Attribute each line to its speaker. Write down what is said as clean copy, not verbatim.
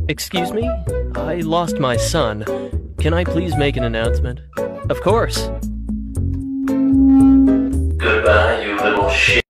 Speaker 1: Excuse me? I lost my son. Can I please make an announcement? Of course.
Speaker 2: Goodbye, you little shit.